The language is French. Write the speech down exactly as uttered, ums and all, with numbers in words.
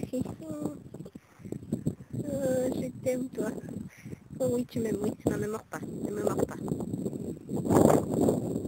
chérie. Oh, oh, je t'aime, toi. Oh oui, tu m'aimes, oui. Non, ne mords pas. Ne me mords pas.